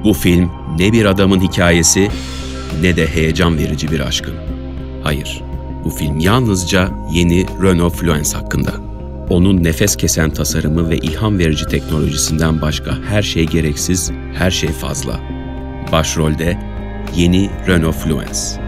Bu film ne bir adamın hikayesi ne de heyecan verici bir aşkın. Hayır, bu film yalnızca yeni Renault Fluence hakkında. Onun nefes kesen tasarımı ve ilham verici teknolojisinden başka her şey gereksiz, her şey fazla. Başrolde yeni Renault Fluence.